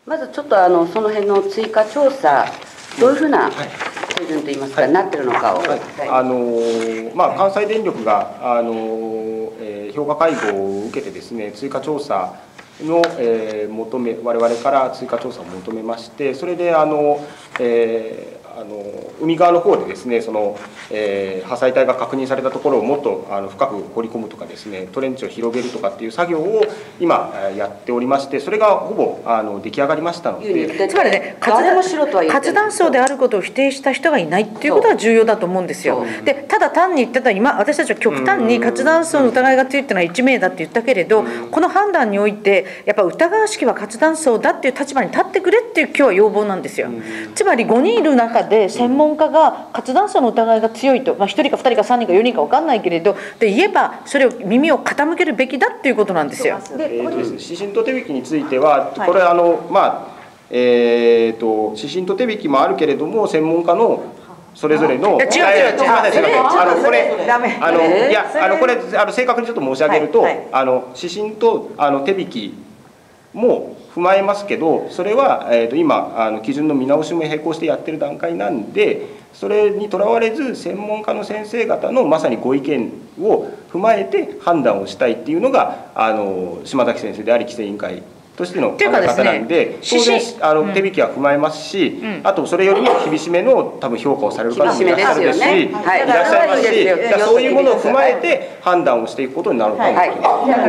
まずちょっとその辺の追加調査、どういうふうな手順といいますか、なってるのかを。 関西電力が評価会合を受けてですね、追加調査の我々から追加調査を求めまして、それで海側の方でですね、破砕帯が確認されたところをもっと深く掘り込むとかですね、トレンチを広げるとかっていう作業を今やっておりまして、それがほぼ出来上がりましたので、 つまりね、活断層であることを否定した人がいないっていうことが重要だと思うんですよ。で、ただ単に言ってた今、私たちは極端に活断層の疑いが強いっていうのは1名だって言ったけれど、この判断においてやっぱ疑わしきは活断層だっていう立場に立ってくれっていう今日は要望なんですよ。つまり5人いる中で専門家が活断層の疑いが強いと、1人か2人か3人か4人か分かんないけれどで言えば、それを耳を傾けるべきだっていうことなんですよ。 指針と手引きについては、これ指針と手引きもあるけれども、専門家のそれぞれの、これ正確にちょっと申し上げると、指針と手引きも踏まえますけど、それは今基準の見直しも並行してやってる段階なんで、それにとらわれず専門家の先生方のまさにご意見を踏まえて判断をしたいっていうのが島崎先生であり規制委員会としての考え方なんで、当然手引きは踏まえますし、あとそれよりも厳しめの多分評価をされる方もいらっしゃるですし、いらっしゃいますし、そういうものを踏まえて判断をしていくことになると思います。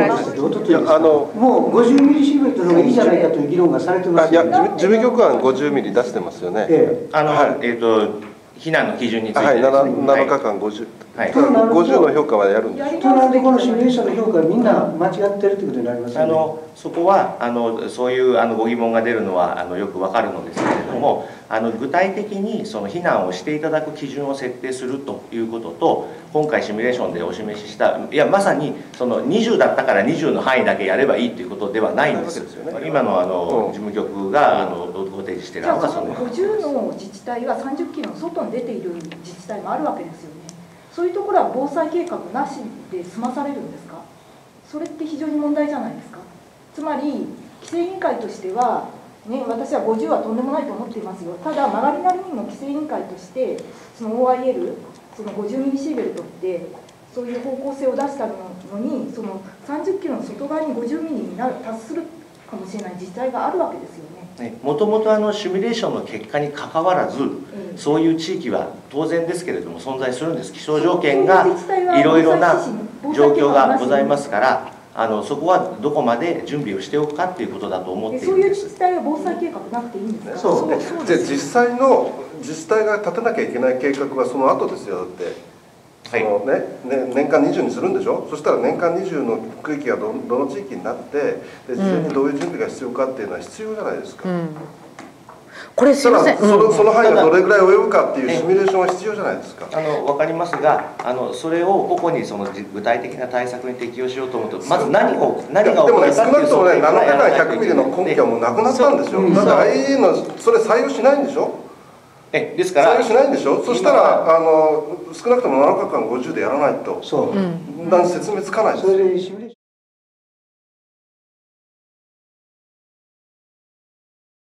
もう50ミリシーベルトの方がいいじゃないかという議論がされてますよね。 事務局案50ミリ出してますよね。 避難の基準について、 7日間50、50の評価はやるんです。 となんでこのシミュレーションの評価がみんな間違ってるということになりますよね。 そこはそういうご疑問が出るのはよくわかるのですけれども、具体的にその避難をしていただく基準を設定するということと、今回シミュレーションでお示しした、まさにその20だったから20の範囲だけやればいいということではないんですよ。今の事務局がご提示しているのがその 50の自治体は30キロの外に出ている自治体もあるわけですよね。そういうところは防災計画なしで済まされるんですか。それって非常に問題じゃないですか。つまり規制委員会としては、ね、私は50はとんでもないと思っていますよ。ただ曲がりなりにも規制委員会としてその OIL、その50ミリシーベルトってそういう方向性を出したのに、その30キロの外側に50ミリに達するかもしれない自治体があるわけですよね。 もともとシミュレーションの結果にかかわらず、そういう地域は当然ですけれども存在するんです。気象条件がいろいろな状況がございますから、そこはどこまで準備をしておくかっていうことだと思っているんです。 そういう自治体は防災計画なくていいんですか。 そうで、実際の自治体が立てなきゃいけない計画はその後ですよ。だって年間20にするんでしょ。そしたら年間20の区域がどの地域になって、で事前にどういう準備が必要かっていうのは必要じゃないですか。 これすいません、 その範囲がどれぐらい及ぶかっていうシミュレーションは必要じゃないですか。 分かりますが、それを個々に具体的な対策に適用しようと思うと、まず何が起こるかっていう、 でもね、少なくともね、7日間100ミリの根拠はもうなくなったんですよ。だって IAEA のそれ採用しないんでしょ。 ですから採用しないんでしょ。そしたら少なくとも7日間50でやらないと、説明つかないです。